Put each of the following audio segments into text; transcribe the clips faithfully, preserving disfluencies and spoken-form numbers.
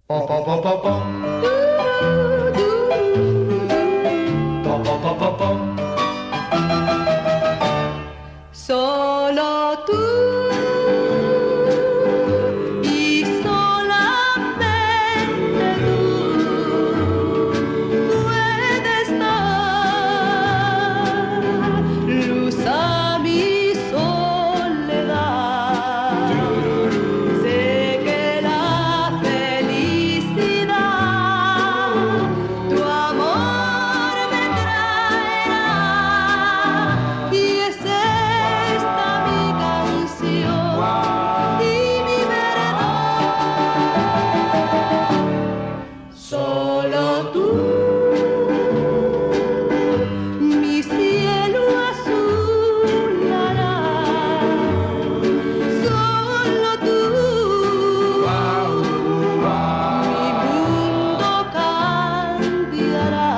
Pa pa pa pa pum. Pa pa pa pa pum. Solo tú y solamente tú puedes dar luz a mi soledad. Sé que la felicidad tu amor me traerá, y es esta mi canción y mi verdad. Solo tú, mi cielo azulará. Solo tú, mi mundo cambiará.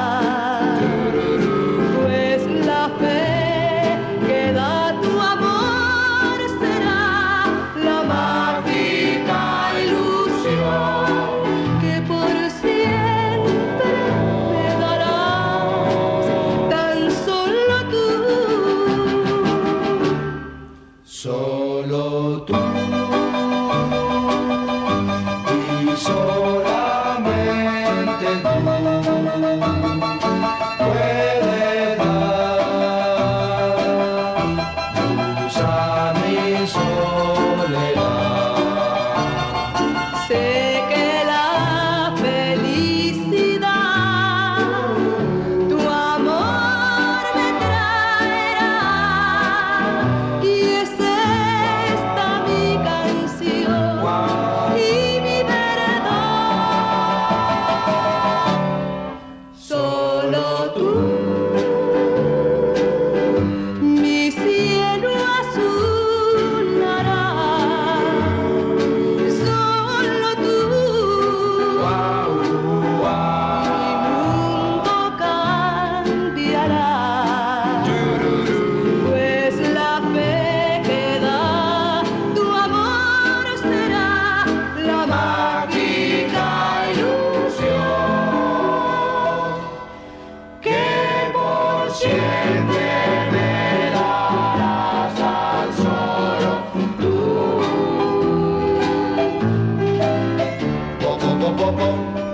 Pues la fe que da tu amor será la mágica ilusión que por siempre me darás. Tan solo tú. Solo tú y solamente tú puedes dar luz a mi soledad. Sé que la felicidad tu amor me traerá, y es esta mi canción y mi verdad. Solo tú, mi cielo azulará. Solo tú, mi mundo cambiará. Pues la fe que da tu amor será la mágica ilusión que por siempre me darás. Tan solo tú. Pa pa pa pa pum.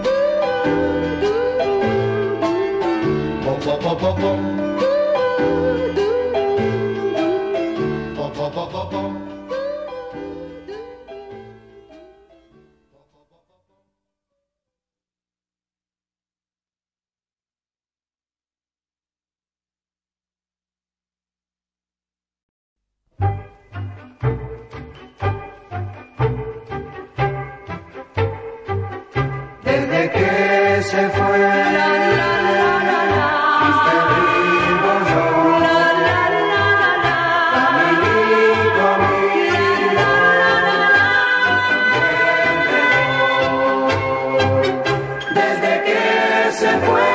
Pa pa pa pa pum. Pa pa pa pa pum. Desde que se fue, triste vivo yo, caminito mío, desde que se fue,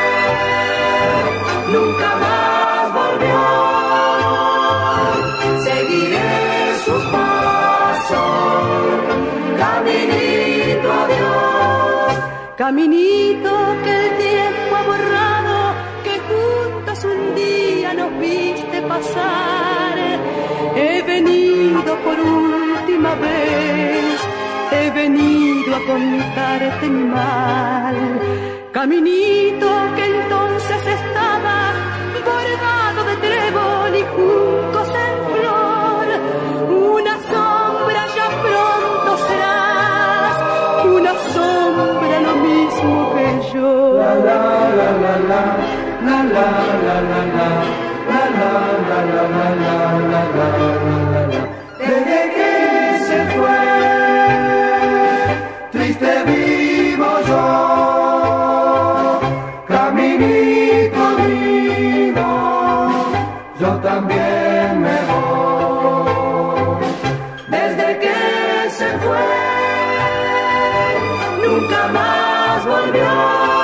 nunca más volvió. Seguiré sus pasos, caminito a Dios. Caminito que el tiempo ha borrado, que juntos un día nos viste pasar. He venido por última vez, he venido a contarte mi mal. Caminito que entonces estaba bordado de trébol y juncos en flor. Una sombra ya pronto serás, una sombra lo mismo que yo. La la la la la, la la la la la, la la la la la la la la la. Desde que se fue, triste vivo yo, caminito vivo, yo también me voy. Desde que se fue, nunca más volvió.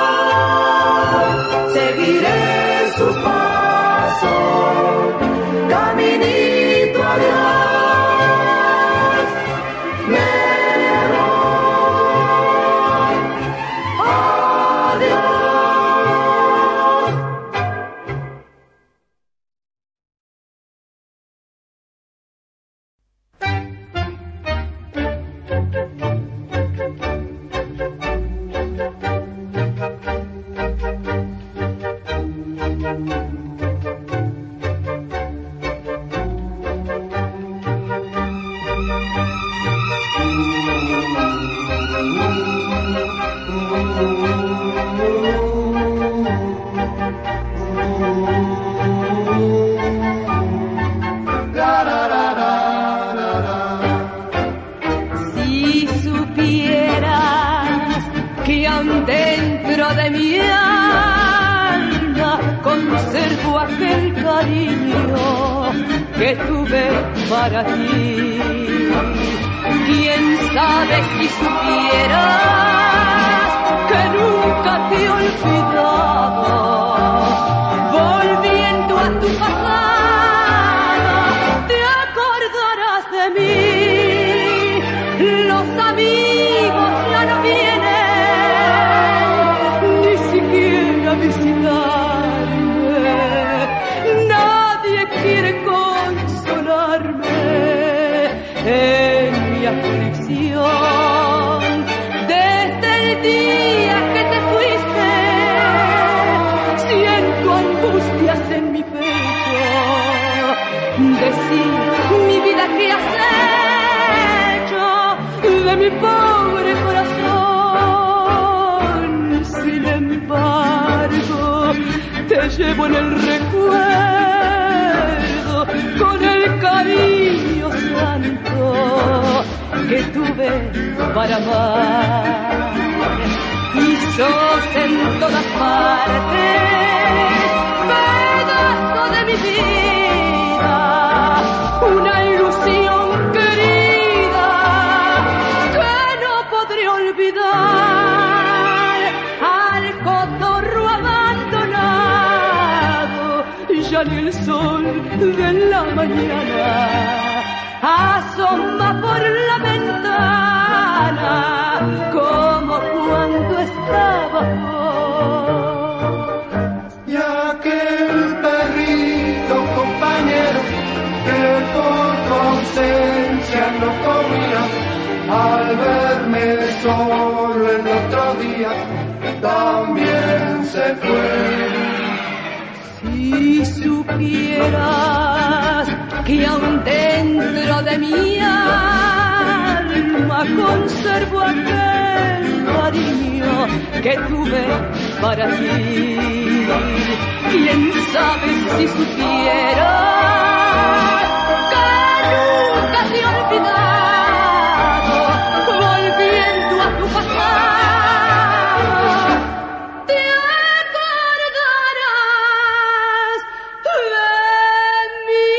Seguiré sus pasos, caminito a Dios. Me voy. Si supieras que aún dentro de mi alma conservo aquel cariño que tuve para ti. Quién sabe si supieras que nunca te he olvidado, volviendo a tu pasado, te acordarás de mí. Los amigos ya no vienen, ni siquiera a visitarme. Nadie quiere consolarme en mi aflicción. Desde el día que te fuiste, siento angustias en mi pecho. Decir, mi vida, ¿qué has hecho de mi pobre corazón? Sin embargo, te llevo en el recuerdo con el cariño santo que tuve para amar. Y sos en todas partes pedazo de mi vida, una ilusión querida que no podré olvidar. Al cotorro abandonado, ya ni el sol de la mañana asoma por la ventana como cuando estaba vos. Y aquel perrito compañero que por tu ausencia no comía, al verme solo el otro día también se fue. Si supieras que aún dentro de mi alma conservo aquel cariño que tuve para ti. Quién sabe si supieras que nunca te he olvidado, volviendo a tu pasado, te acordarás de mí.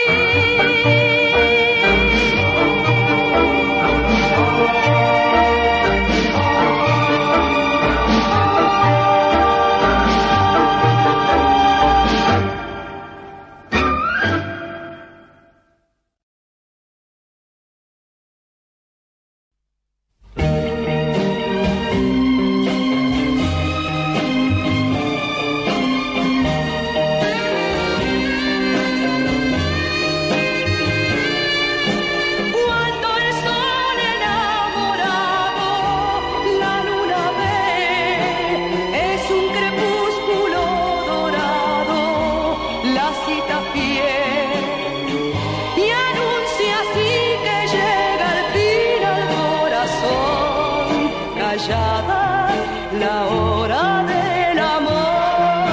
Cuando el sol enamorado la luna ve, es un crepúsculo dorado, la cita fiel, y anuncia así que llega al fin al corazón, callada la hora del amor.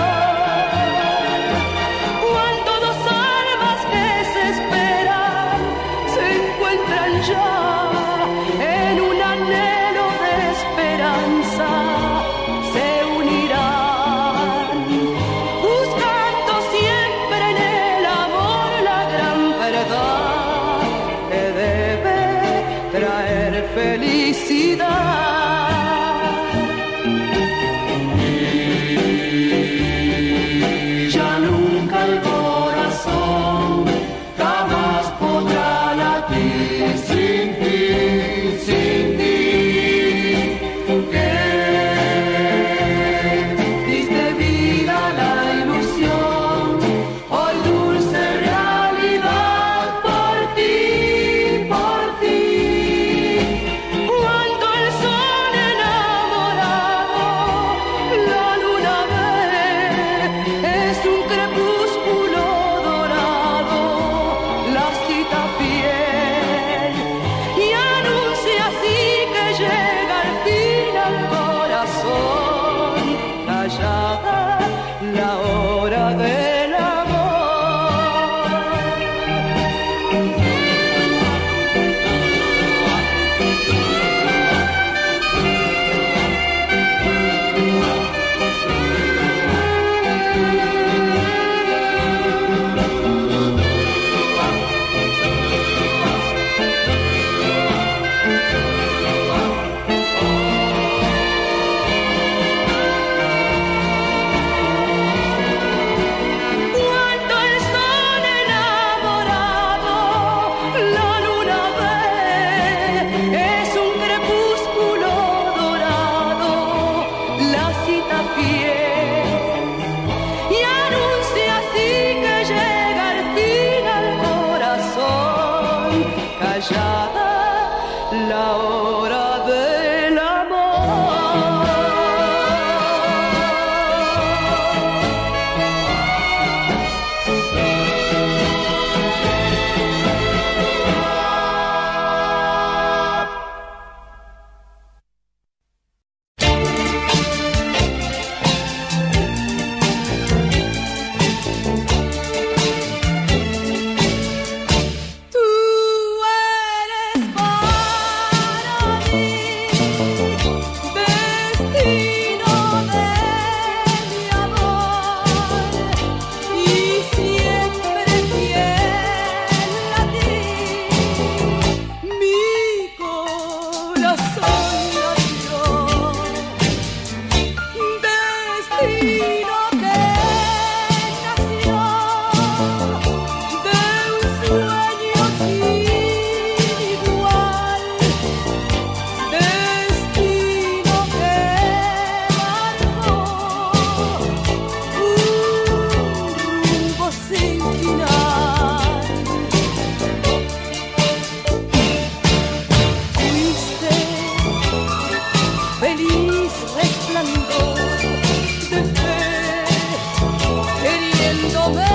Cuando dos almas que se esperan se encuentran ya en un anhelo de esperanza, se unirán, buscando siempre en el amor la gran verdad que debe traer felicidad. feliz resplandor de fe, queriéndome.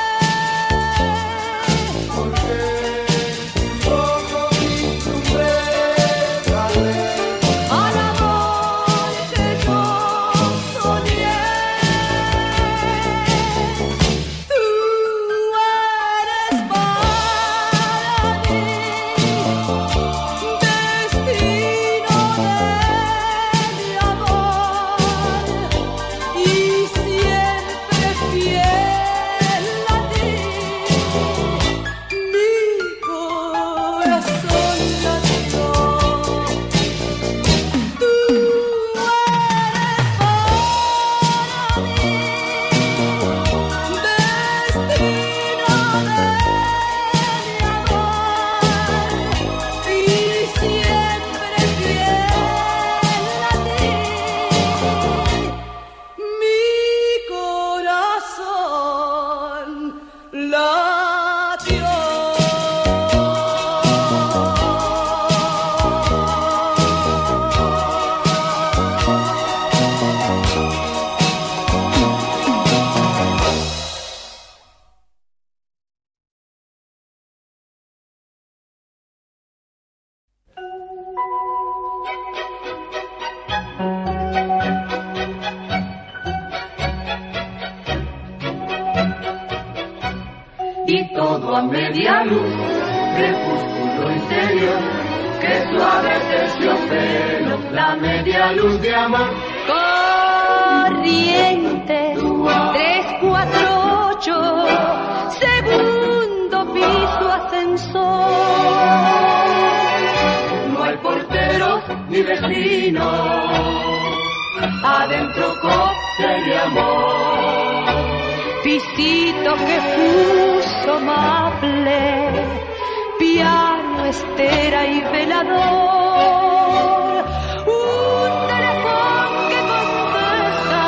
Y todo a media luz, crepúsculo interior, que suave terciopelo, la media luz de amor. Corrientes, tres, cuatro, ocho, segundo piso ascensor. No hay porteros ni vecinos, adentro cóctel de amor. Pisito que puso maple, piano, estera y velador. Un teléfono que contesta,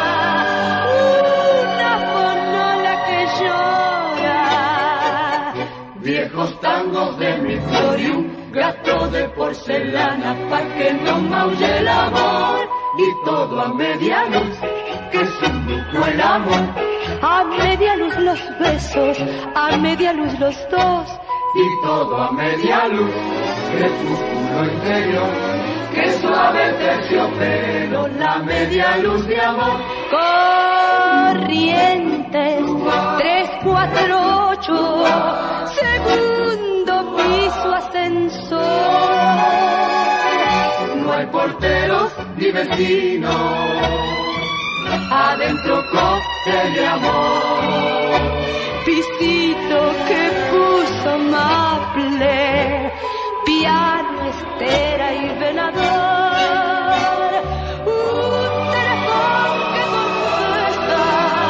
una fonola que llora. Viejos tangos de mi flor y un gato de porcelana pa' que no maulle el amor. Y todo a media luz, que es un lujo el amor. A media luz los besos, a media luz los dos. Y todo a media luz, crepúsculo interior, que suave terciopelo, la media luz de amor. Corrientes, tres, cuatro, ocho, segundo piso ascensor. No hay porteros ni vecinos, adentro cóctel de amor. Pisito que puso maple, piano, estera y velador. Un teléfono que contesta,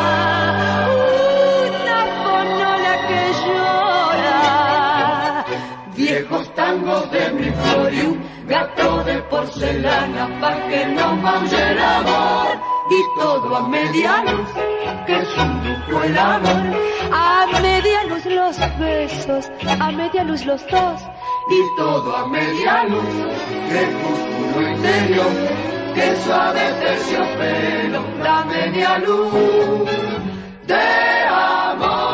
una fonola que llora. Viejos tangos de mi flor y un gato de porcelana pa' que no maulle el amor. Y todo a media luz, que es un lujo el amor. A media luz los besos, a media luz los dos. Y todo a media luz, crepúsculo interior, que suave terciopelo, la media luz de amor.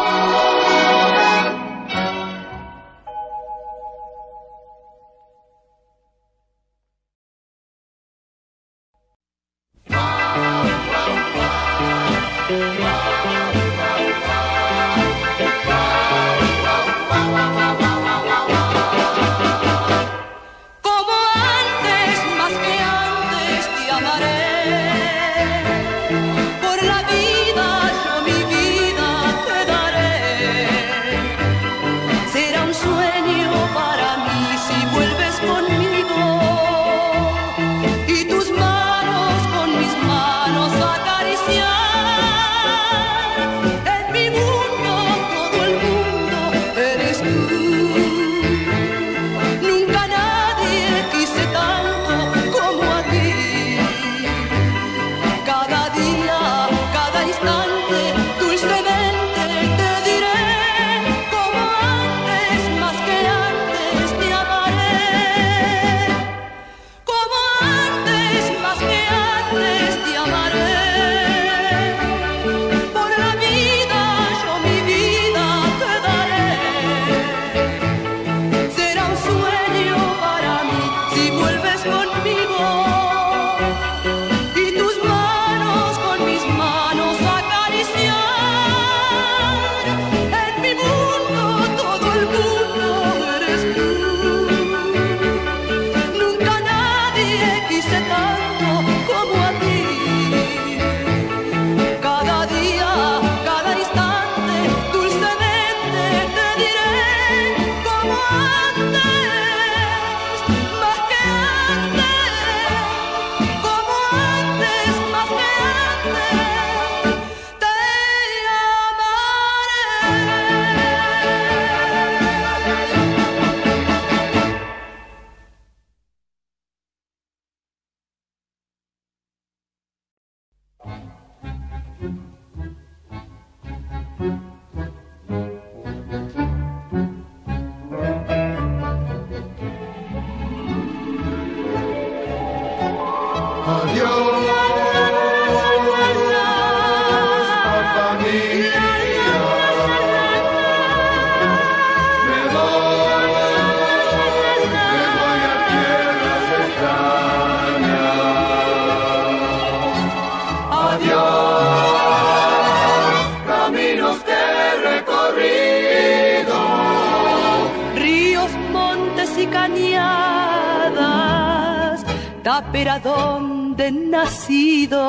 Como antes, más que antes te amaré. Por la vida yo mi vida quise tanto como a ti. Cada día, cada instante, dulcemente te diré como antes, más que antes, como antes, más que antes, te pero ¿a dónde he nacido?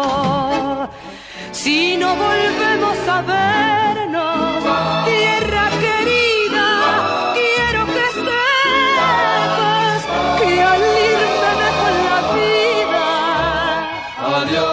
Si no volvemos a vernos, tierra querida, quiero que sepas que al irme dejo la vida. Adiós.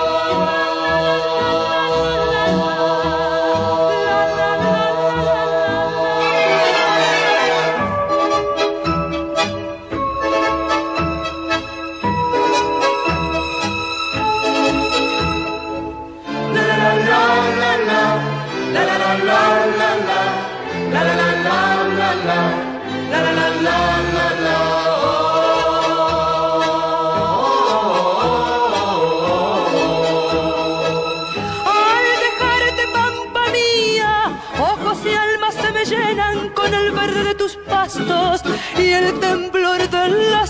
Y el temblor de las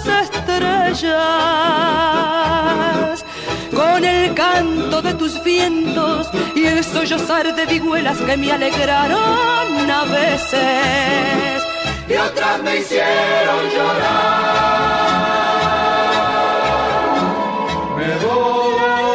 estrellas, con el canto de tus vientos y el sollozar de vihuelas que me alegraron a veces y otras me hicieron llorar. Me voy.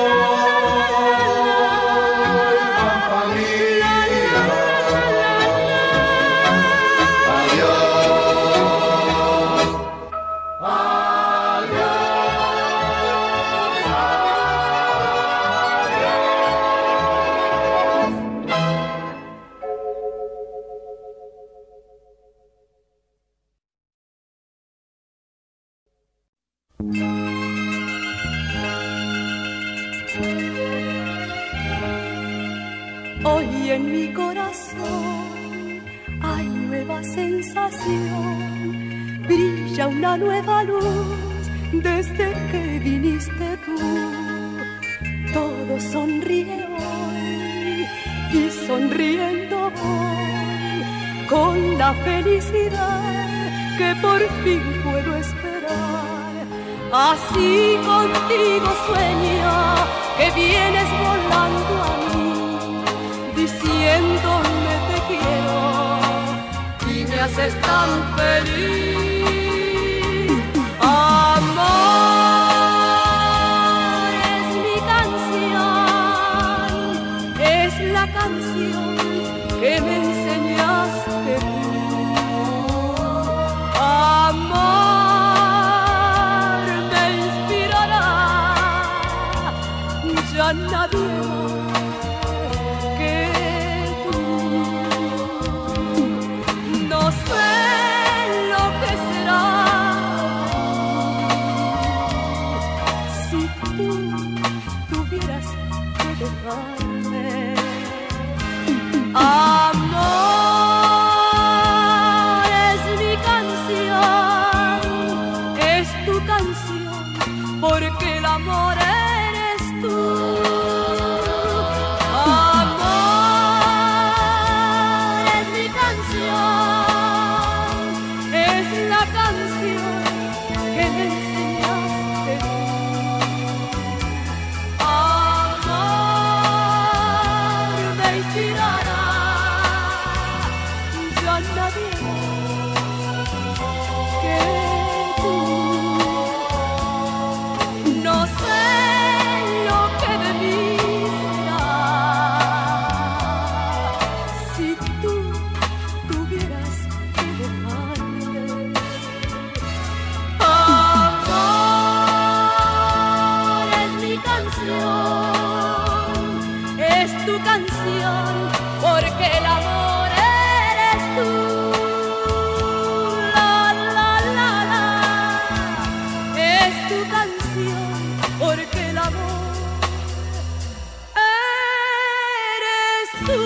Hoy en mi corazón hay nueva sensación, brilla una nueva luz desde que viniste tú. Todo sonríe hoy y sonriendo voy con la felicidad que por fin puedo esperar. Así contigo sueño que vienes volando a mí, diciéndome te quiero y me haces tan feliz. Amor es mi canción, es la canción que me enseñaste tú. Amor me inspirará, ya nadie Amor es mi canción, es tu canción, porque el amor eres tú. Amor es mi canción, es la canción que me enseñaste tú. porque el amor eres tú.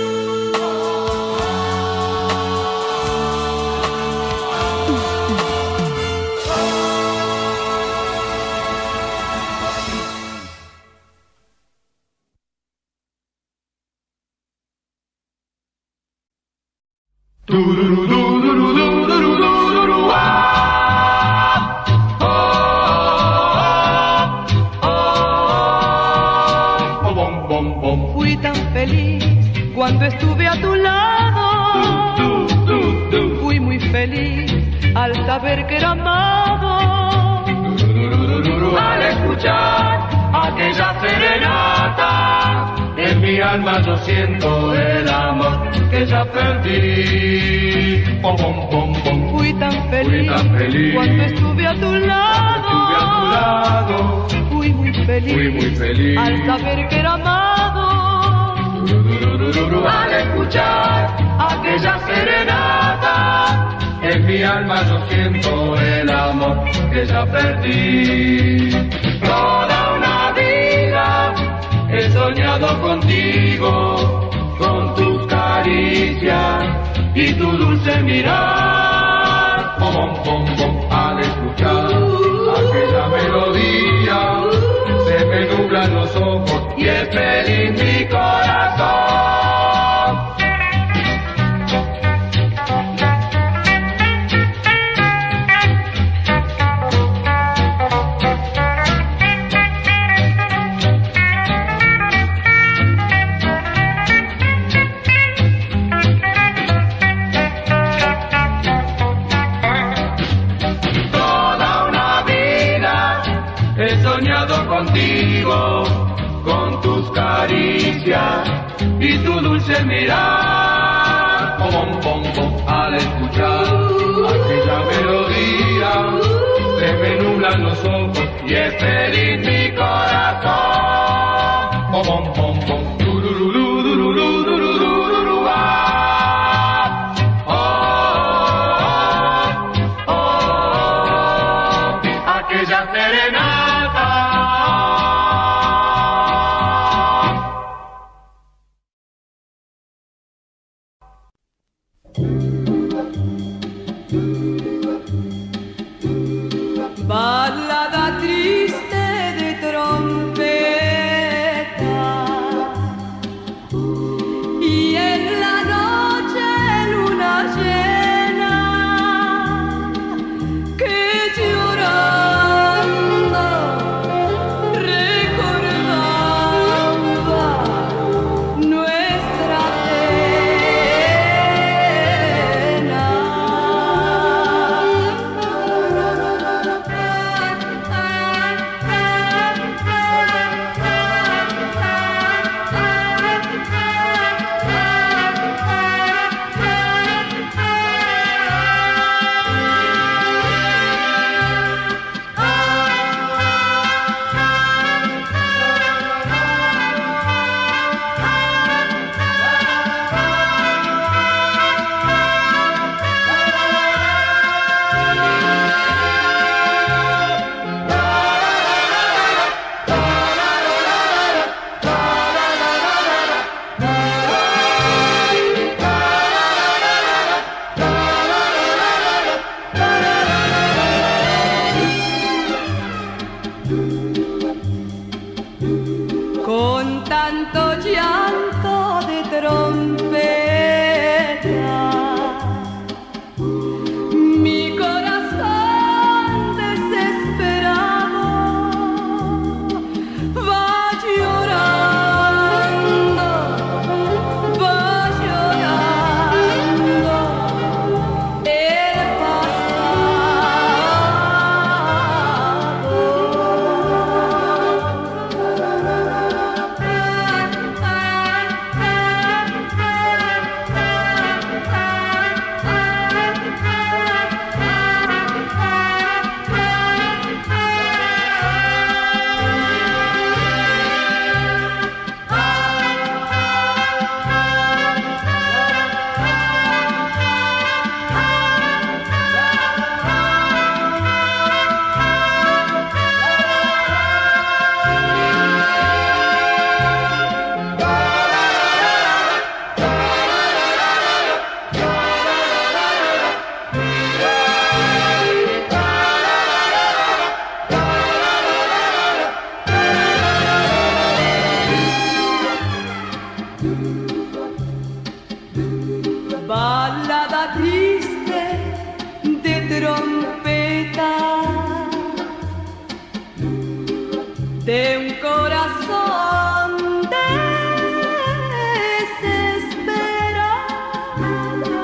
Fui tan feliz cuando estuve a tu lado. Fui muy feliz al saber que era amado. Al escuchar aquella serenata, en mi alma yo siento el amor que ya perdí. Pom, pom, pom, pom. Fui tan feliz, Fui tan feliz cuando estuve a tu lado. Estuve a tu lado. Fui muy feliz, Fui muy feliz al saber que era amado. Al escuchar aquella serenata, en mi alma yo siento el amor que ya perdí. Toda una vida he soñado contigo, con tus caricias y tu dulce mirar. Pom, pom, pom, al escuchar aquella melodía, se me nublan los ojos y es feliz mi corazón. He soñado contigo, con tus caricias y tu dulce mirar. Pom, pom, pom, al escuchar aquella melodía, se me nublan los ojos y es feliz mi corazón. Pom, pom, pom, tururú, tururú, tururú, tururú, ah. Oh, oh, oh, oh, aquella serenata. Balada triste de trompeta, y en la noche luna llena que llorando recordaba nuestra pena. Con tanto llanto de trompeta, mi corazón desesperado va llorando, va llorando el pasado. de un corazón desesperado.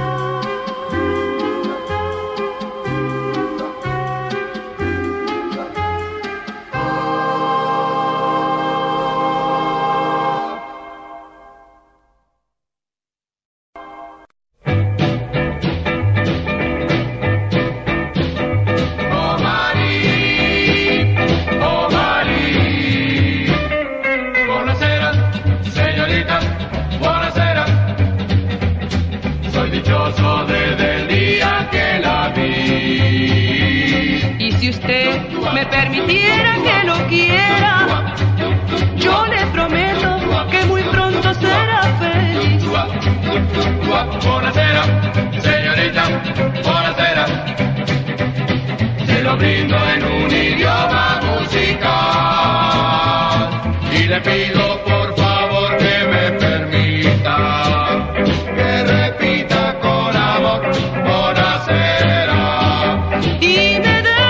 Si usted me permitiera que lo quiera, yo le prometo que muy pronto será feliz. Buonasera, señorita, buonasera. Se lo brindo en un idioma musical y le pido por favor que me permita que repita con amor, buonasera. Y me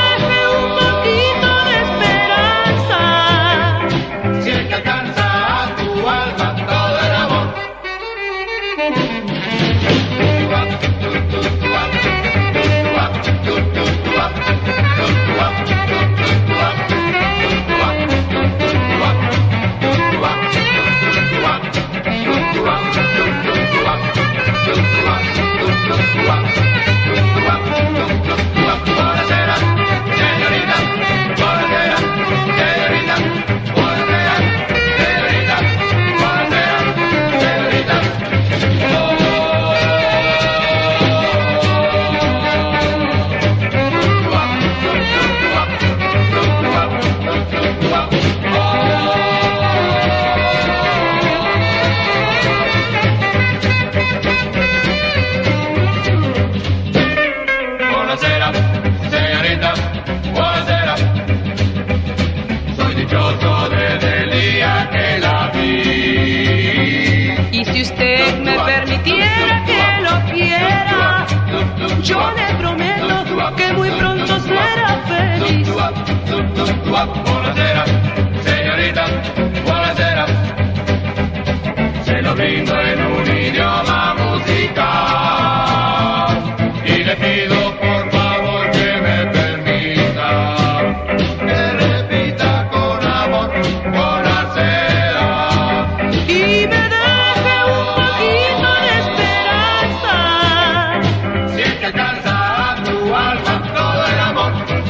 yo le prometo que muy pronto será feliz. Buonasera, señorita, buonasera. Se lo brindo en un idioma musical y le pido por favor que me permita que repita con amor, buonasera. Y me deje un poquito de esperanza. Si es que alcanza a tu alma todo el amor.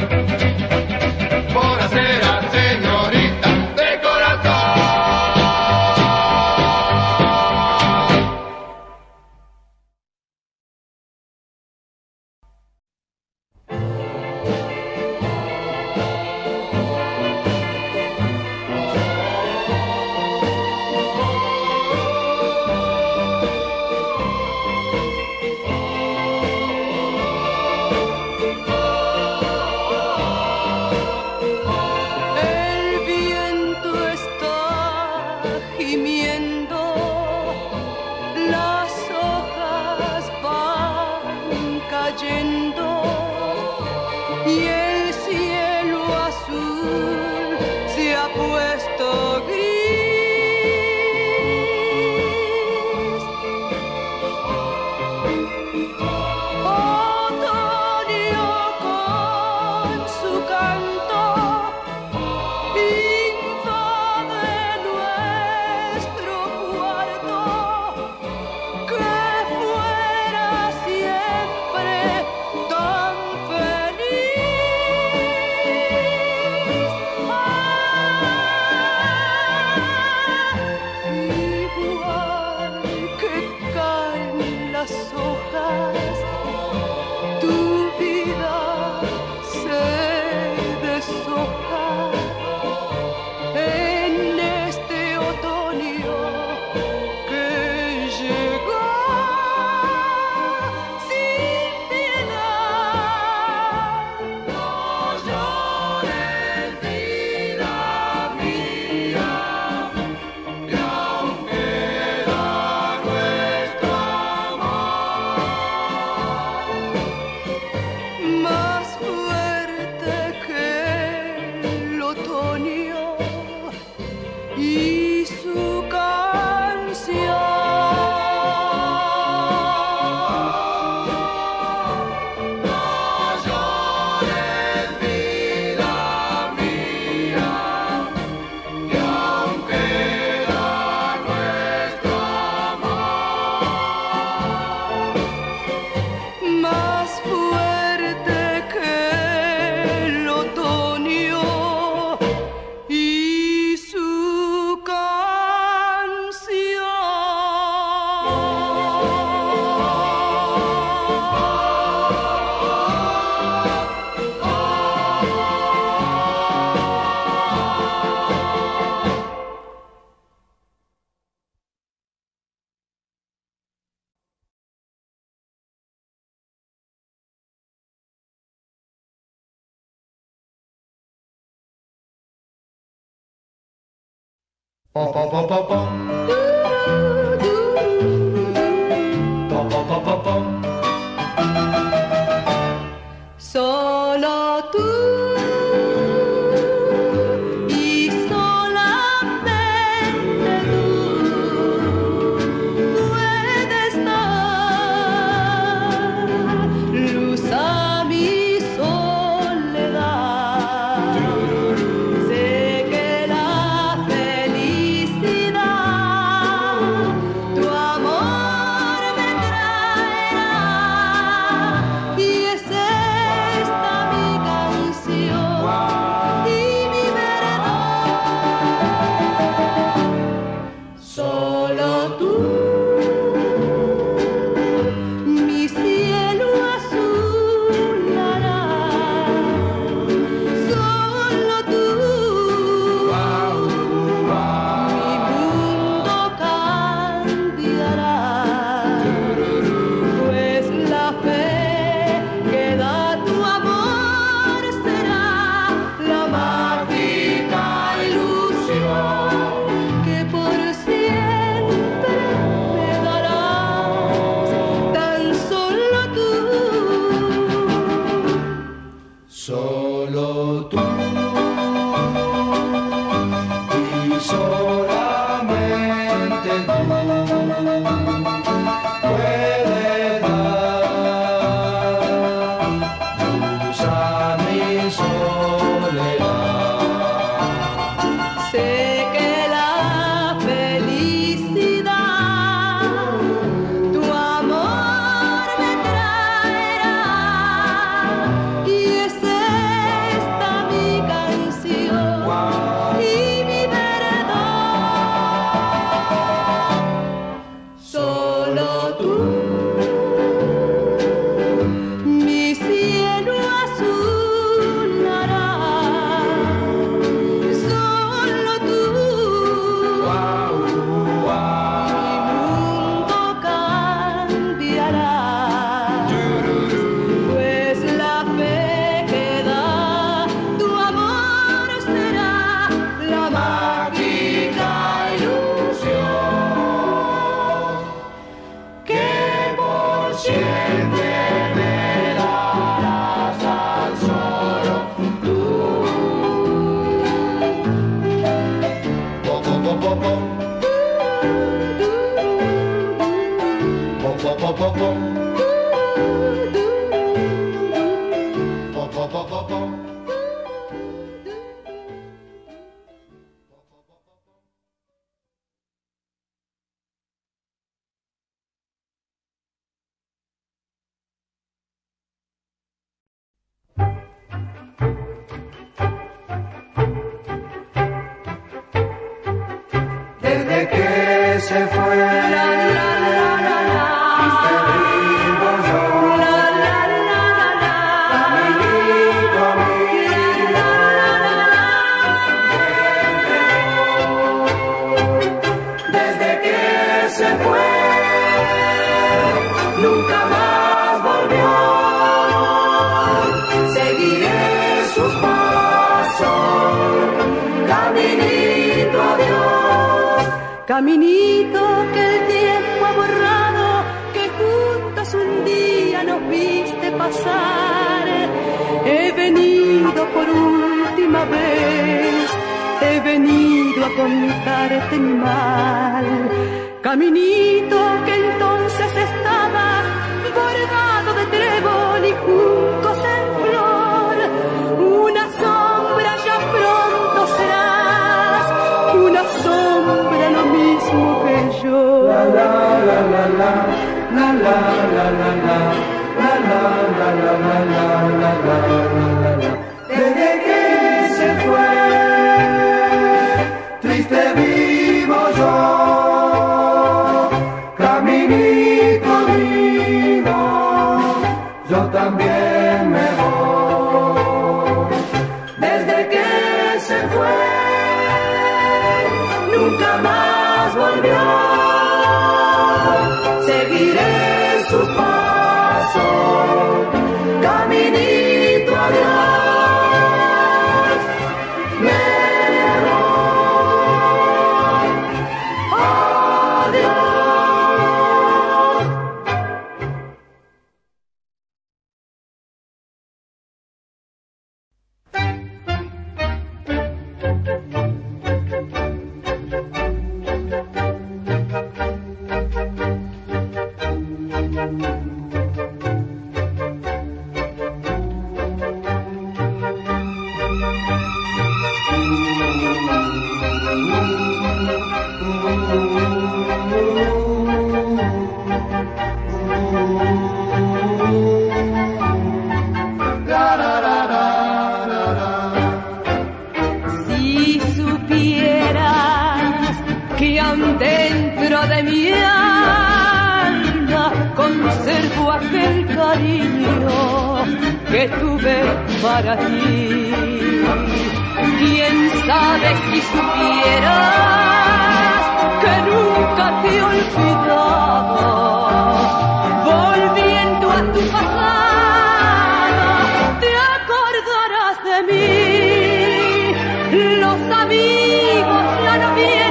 Buonasera, señorita de corazón. Más fuerte que el otoño y su canción. Pom pom pom pom pom. Pom pom pom pom pom. Solo tú y solamente tú puedes dar luz a mi soledad. Sé que la felicidad tu amor me traerá y es esta mi canción y mi verdad. Solo tú, mi cielo azulará. Solo tú, mi mundo cambiará. Pues la fe que da tu amor será la mágica ilusión que por siempre me darás. Tan solo tú, Solo tú y solamente tú puedes dar luz a mi soledad. sé que la felicidad tu amor me traerá y es esta mi canción y mi verdad. Solo tú, mi cielo azulará. Solo tú, mi mundo cambiará. Pues la fe que da tu amor será la mágica ilusión que por siempre me darás. Tan solo tú. Pom pom pom pom pom. Pom pom pom pom pom. Pom pom pom pom pom. Desde que se fue, viste vivo yo, caminito a mí, desde que se fue, nunca más volvió. Seguiré sus pasos, caminito a Dios. Caminito que el tiempo ha borrado, que juntos un día nos viste pasar. He venido por última vez, he venido a contarte mi mal. Caminito que entonces estaba bordado de trébol y juncos en flor. Una sombra ya pronto serás, una sombra lo mismo que yo. La la la la la, la la la la la, la la la la la la la la la. Desde que se fue, triste vivo yo. Caminito amigo, yo también me voy. Desde que se fue, nunca más volvió. Seguiré sus pasos, caminito adiós. Me voy, adiós. Si supieras que aún dentro de mi alma conservo aquel cariño que tuve para ti. Quién sabe si supieras que nunca te he olvidado, volviendo a tu pasado te acordarás de mí. Los amigos ya no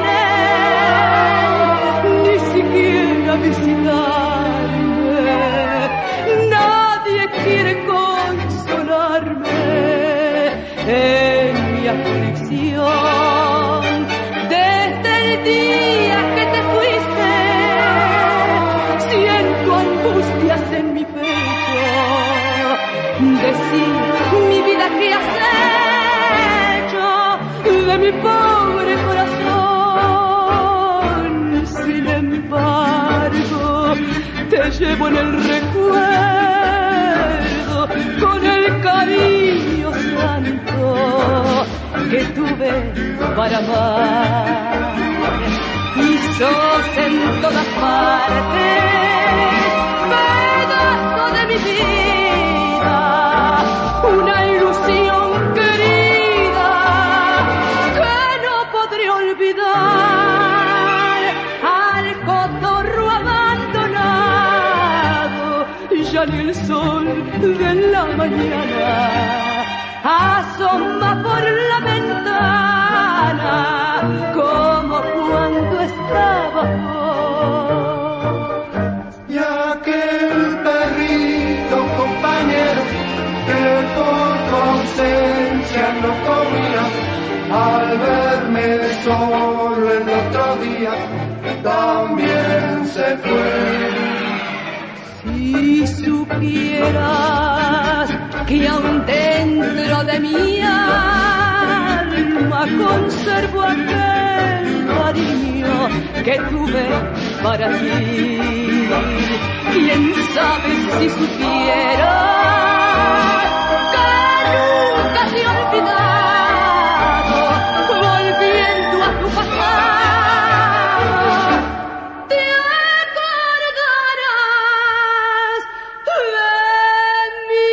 vienen ni siquiera a visitarme, nadie quiere consolarme en mi aflicción. Desde el día que te fuiste siento angustias en mi pecho. Decir mi vida que has hecho de mi pobre corazón. Sin embargo, te llevo en el recuerdo con el cariño santo que tuve para amar. Y sos en todas partes pedazo de mi vida, una ilusión querida que no podré olvidar. Al cotorro abandonado, ya ni el sol de la mañana asoma por la ventana como cuando estaba vos. Y aquel perrito compañero que por tu ausencia no comía, al verme solo el otro día, también se fue. Si supieras que aún dentro de mi alma conservo aquel cariño que tuve para ti. Quién sabe si supieras que nunca te he olvidado, volviendo a tu pasado te acordarás de mí.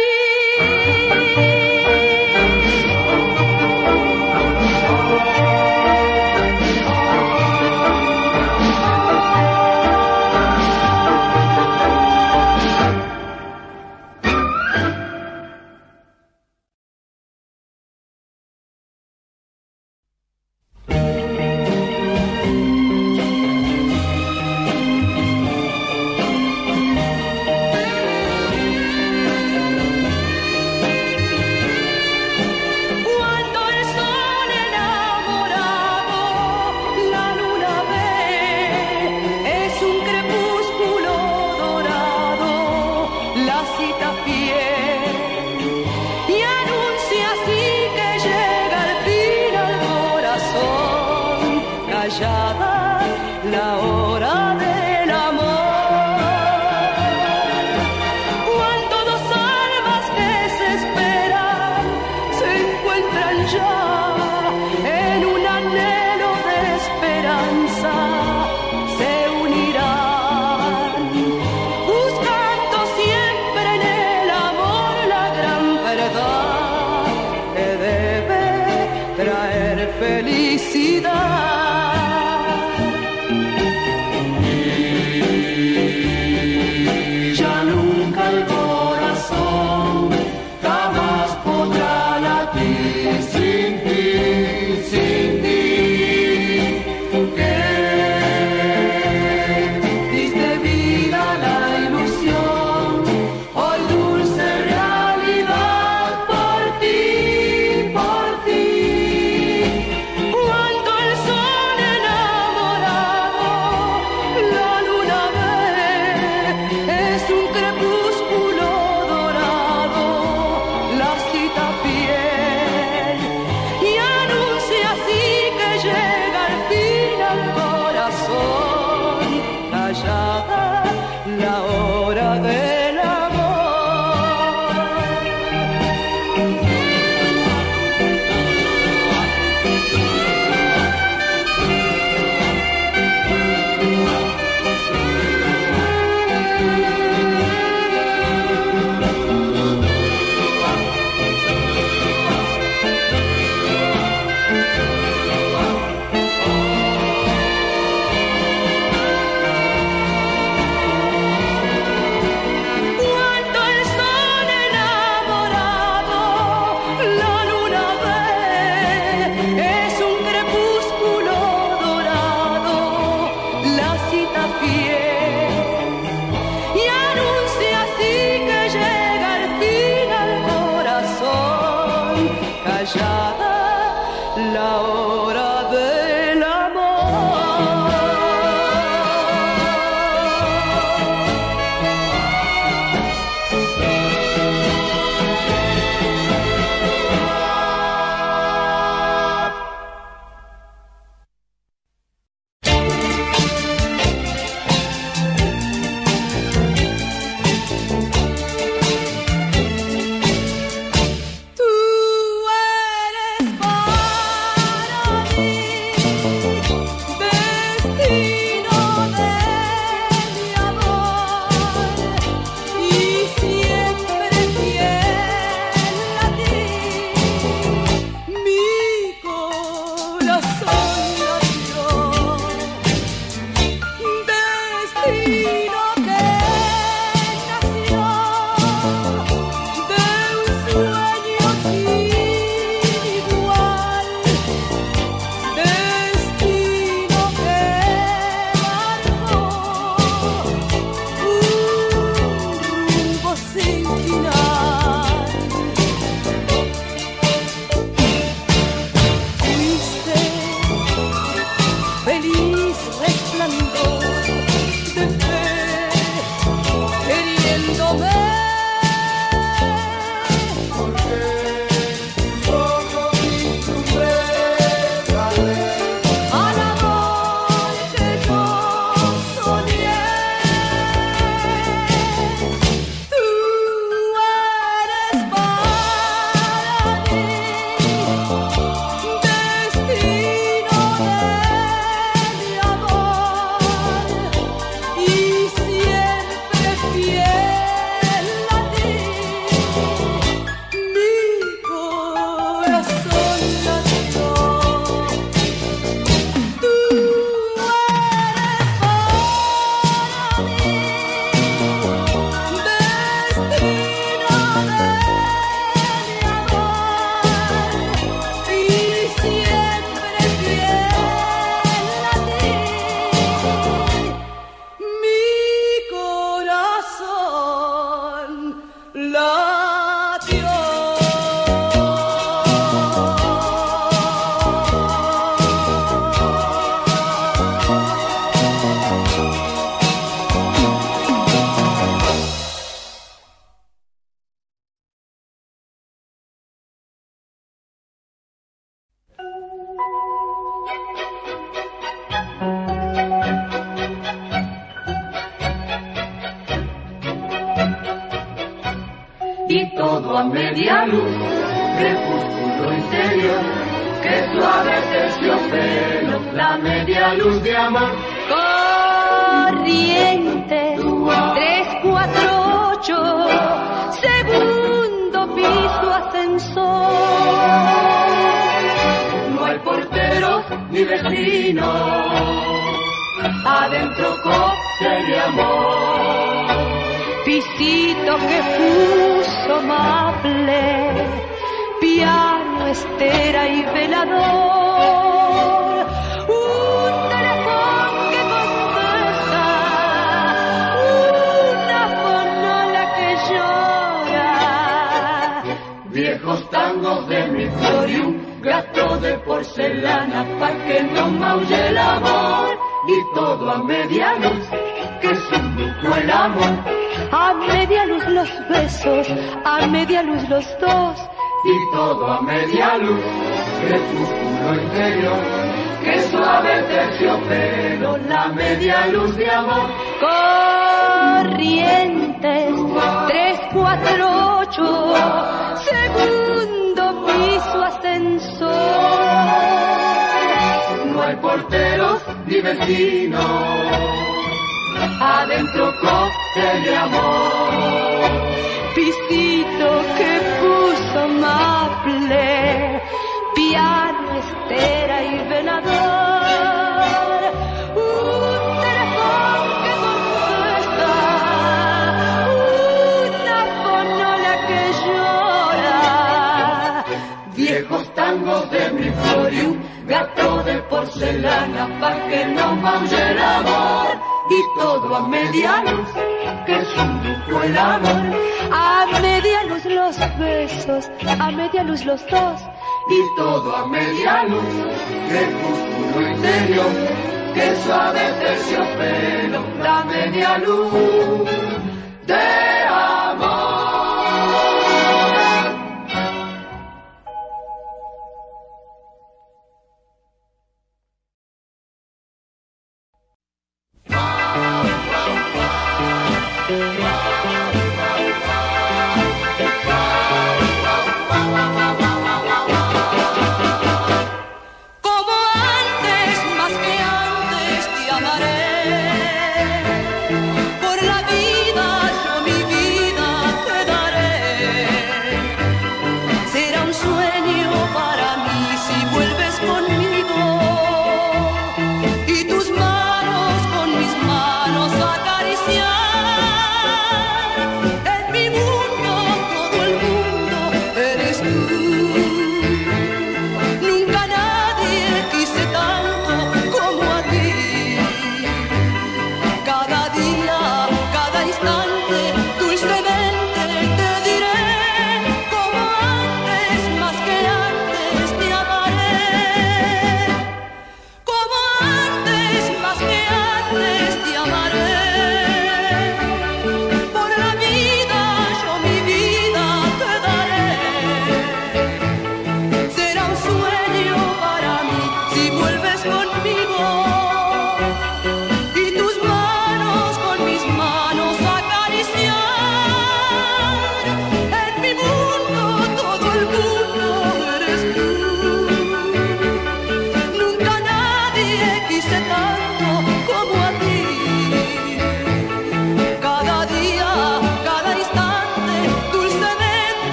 callada la hora del amor. Cuando dos almas que se esperan se encuentran ya en un anhelo de esperanza, se unirán, buscando siempre en el amor la gran verdad que debe traer felicidad. Ya nunca el corazón jamás podrá latir sin ti, sin ti, que diste vida a la ilusión, hoy dulce realidad por ti, por ti. Cuando el sol todo a media luz, crepúsculo interior, que suave terciopelo, la media luz de amor. Corrientes, tres, cuatro, ocho, segundo piso ascensor. No hay porteros ni vecinos, adentro cóctel de amor. Pisito que puso maple, piano, estera y velador. Un teléfono que contesta, una fonola que llora. Viejos tangos de mi flor y un gato de porcelana pa' que no maulle el amor. Y todo a media luz, que es un lujo el amor. A media luz los besos, a media luz los dos. Y todo a media luz, crepúsculo interior, que suave terciopelo, la media luz de amor. Corrientes, tres, cuatro, ocho, segundo piso ascensor. No hay porteros ni vecinos, adentro cóctel de amor. Pisito que puso maple, piano, estera y velador. Un teléfono que contesta, una fonola que llora. Viejos tangos de mi flor y un gato de porcelana pa' que no maulle el amor. Y todo a media luz, que es un lujo el amor. A media luz los besos, a media luz los dos. Y todo a media luz, crepúsculo interior, que suave terciopelo, la media luz de amor.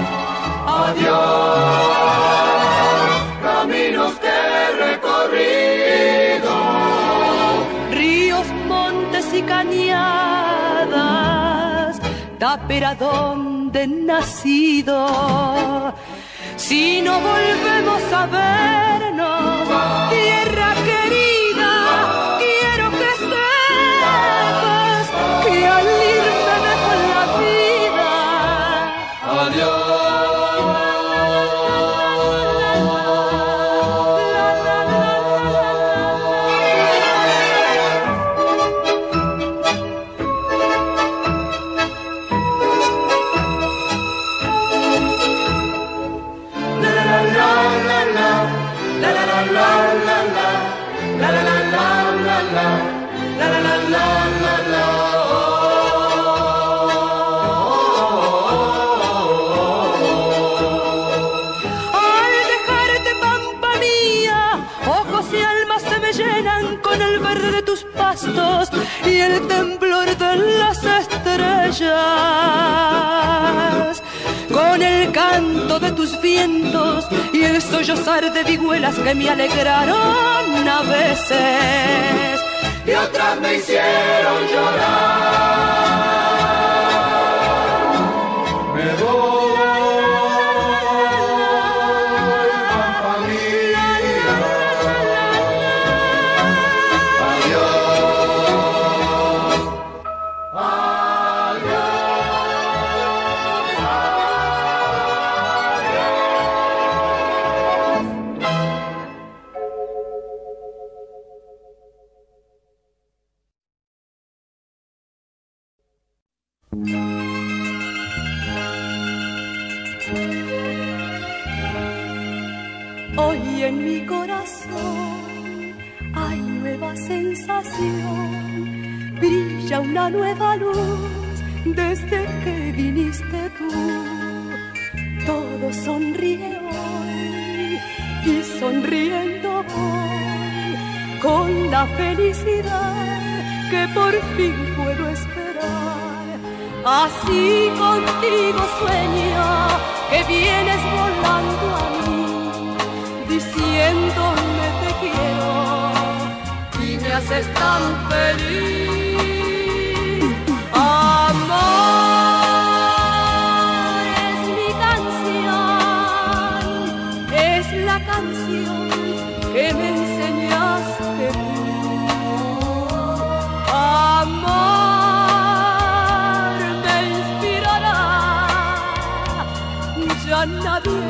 Caminos que recorrí. tapera donde he nacido. Si no volvemos a vernos, tierra querida, quiero que sepas que al irme dejo en la vida. Adiós. Y el temblor de las estrellas, con el canto de tus vientos y el sollozar de vihuelas que me alegraron a veces y otras me hicieron llorar. Me voy, pampa mía. Hoy en mi corazón hay nueva sensación, brilla una nueva luz desde que viniste tú. Todo sonríe hoy y sonriendo voy con la felicidad que por fin puedo esperar. Así contigo sueño que vienes volando a mí, diciéndome te quiero y me haces tan feliz. Amor es mi canción, es la canción que me enseñaste tú. Amor me inspirará, ya nadie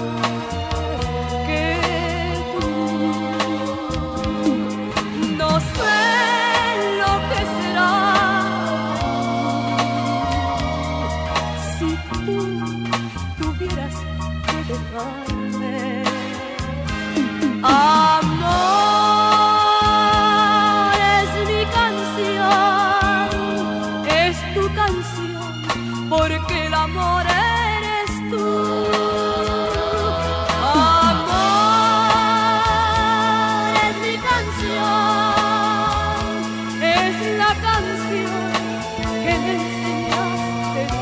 Amor es mi canción, es tu canción, porque el amor eres tú. Amor es mi canción, es la canción que me enseñaste tú.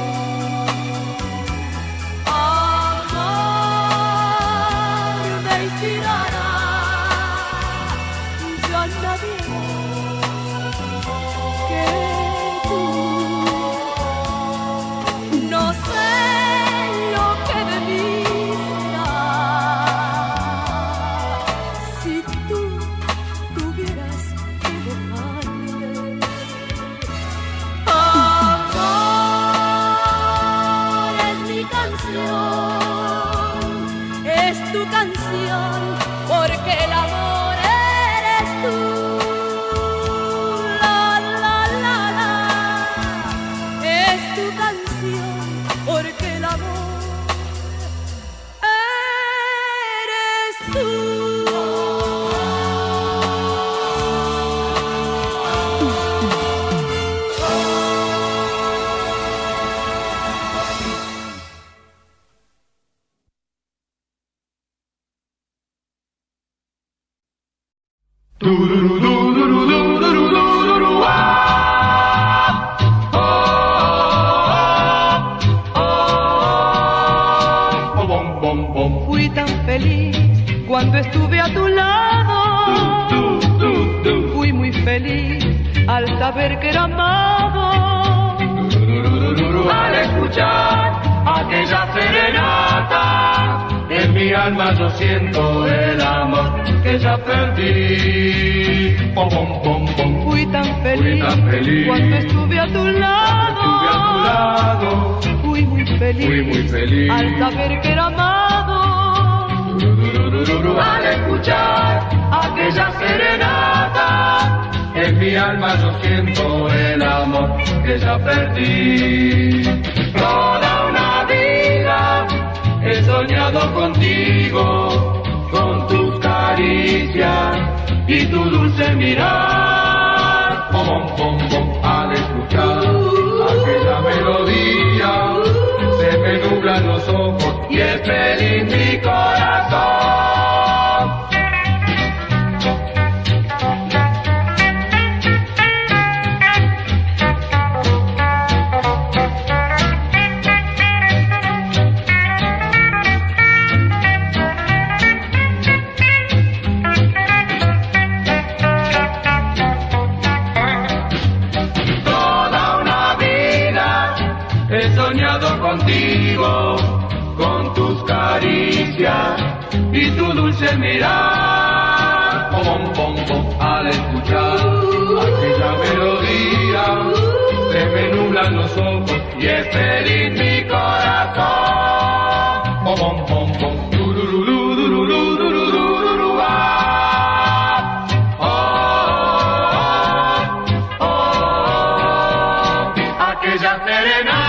Fui tan feliz cuando estuve a tu lado. Fui muy feliz al saber que era amado. escuchar aquella serenata, en mi alma yo siento el amor que ya perdí. Pom, pom, pom, pom. Fui tan feliz, Fui tan feliz cuando estuve a tu lado. Estuve a tu lado. Fui muy feliz, Fui muy feliz al saber que era amado. Tururururu, al escuchar aquella serenata, en mi alma yo siento el amor que ya perdí. Toda una vida he soñado contigo, con tus caricias y tu dulce mirar. Pom, pom, pom, pom, al escuchar aquella melodía, se me nublan los ojos y es feliz mi corazón. He soñado contigo, con tus caricias y tu dulce mirar. Pom, pom, pom, al escuchar aquella melodía, se me nublan los ojos y es feliz mi corazón. Pom, pom, pom, turururu, turururu, turururu, ah. Oh, oh, oh, oh, aquella serenata.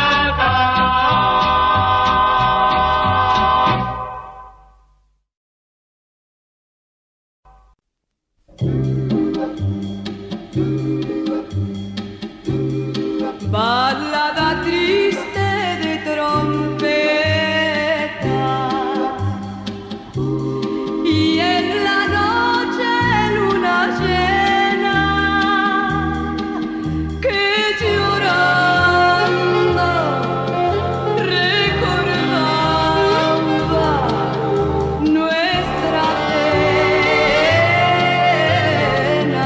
Balada triste de trompeta, y en la noche luna llena que llorando recordaba nuestra pena.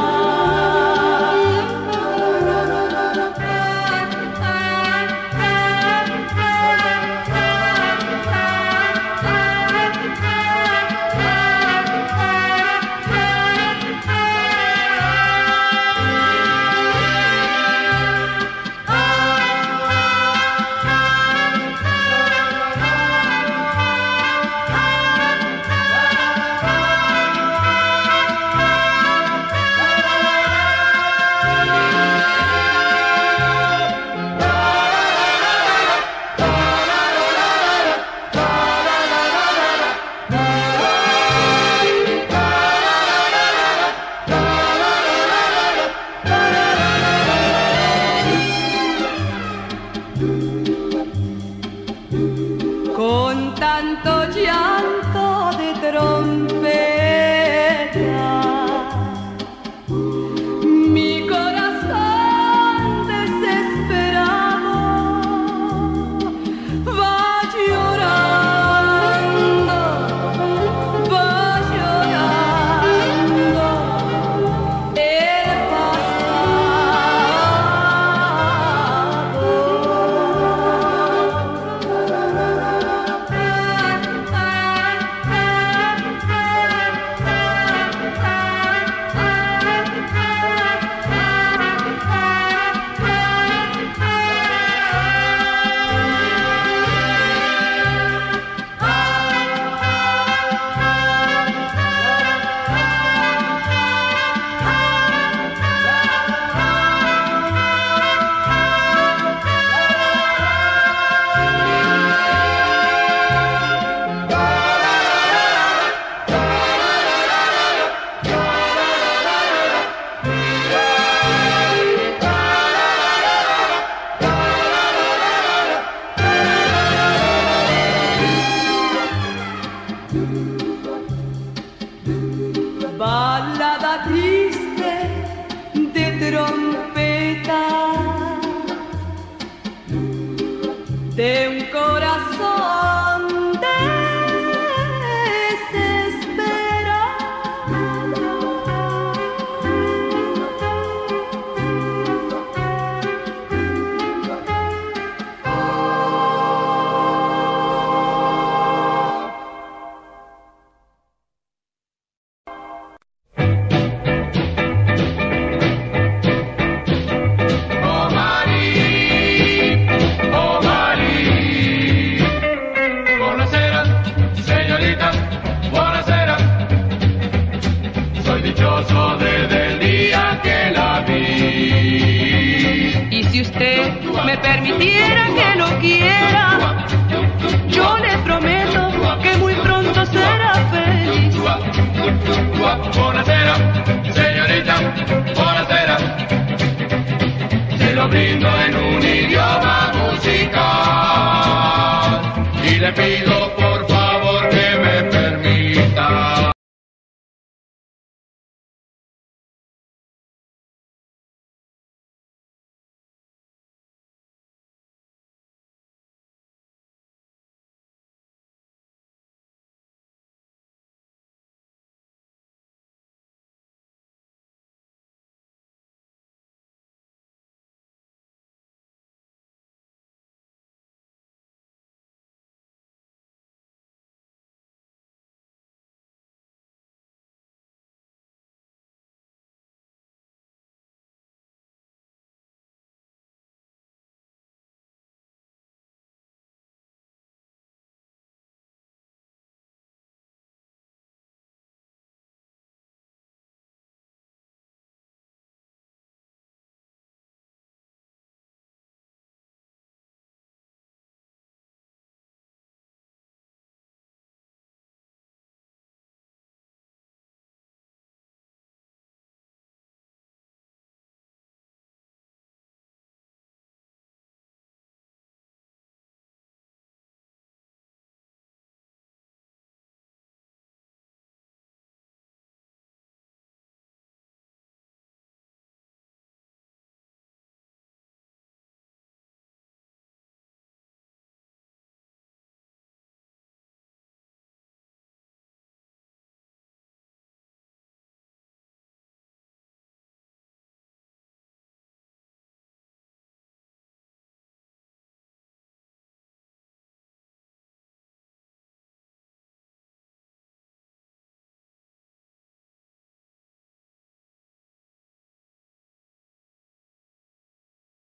Con tanto llanto de trompeta, mi corazón desesperado va llorando, va llorando el balada triste de trompeta, de un corazón desesperado. me permitiera que lo quiera, yo le prometo que muy pronto será feliz. Buonasera, señorita, buonasera. Se lo brindo en un idioma